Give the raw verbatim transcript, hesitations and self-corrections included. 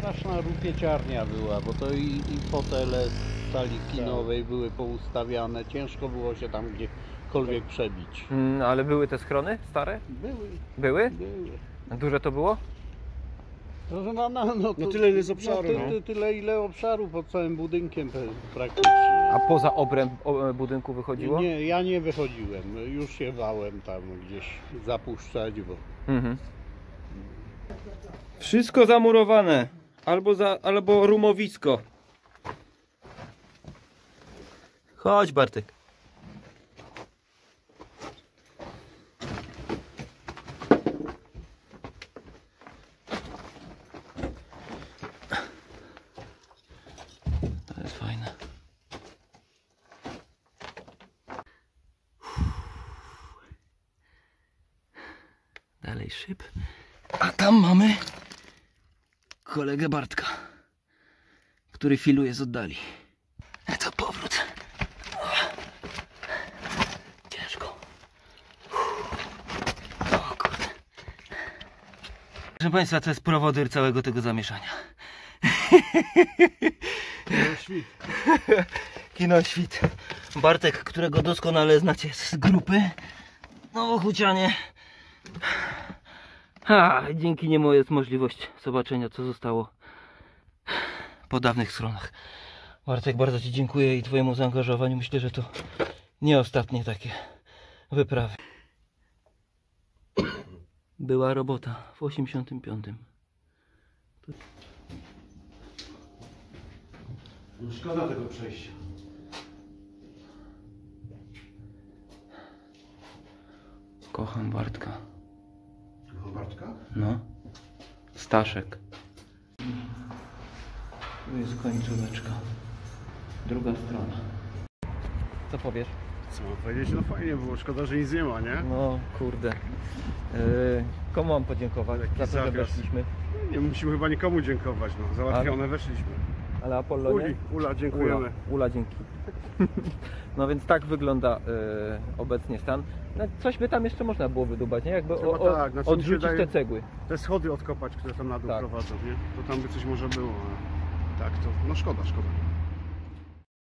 straszna rupieciarnia była, bo to i, i fotele z sali kinowej były poustawiane. Ciężko było się tam gdziekolwiek przebić. Mm, ale były te schrony stare? Były. Były? Były. Duże to było? No, no, no, no, to, no tyle ile z obszaru. No, ty, ty, tyle ile obszaru pod całym budynkiem praktycznie. A poza obręb budynku wychodziło? Nie, ja nie wychodziłem. Już się bałem tam gdzieś zapuszczać, bo... Mhm. Wszystko zamurowane. Albo, za, albo rumowisko. Chodź, Bartek. To jest fajne. Dalej szyb. A tam mamy kolegę Bartka, który filuje z oddali. To powrót. Ciężko. O kurde. Proszę Państwa, to jest prowodyr całego tego zamieszania. Kino Świt. Kino Świt. Bartek, którego doskonale znacie z grupy. No, Hucianie. A, dzięki niemu jest możliwość zobaczenia, co zostało po dawnych stronach. Bartek, bardzo Ci dziękuję i Twojemu zaangażowaniu. Myślę, że to nie ostatnie takie wyprawy. Była robota w osiemdziesiątym piątym. Szkoda tego przejścia. Kocham Bartka. Kocham Bartka? No. Staszek. Tu jest końcóweczka. Druga strona. Co powiesz? Co mam powiedzieć? No fajnie było, szkoda, że nic nie ma, nie? No kurde. Yy, komu mam podziękować Taki za to, że zakaz. weszliśmy? Nie musimy chyba nikomu dziękować, no. Załatwione, Ale- weszliśmy. Ale Apollonie? Uli, Ula, dziękujemy. Ula, Ula dzięki. No więc tak wygląda yy, obecnie stan. No, coś by tam jeszcze można było wydubać, nie? Jakby Chyba o, o, tak, znaczy mi się odrzucić wydaje- te cegły. Te schody odkopać, które tam na dół Tak. prowadzą, nie? To tam by coś może było, ale tak to, no szkoda, szkoda.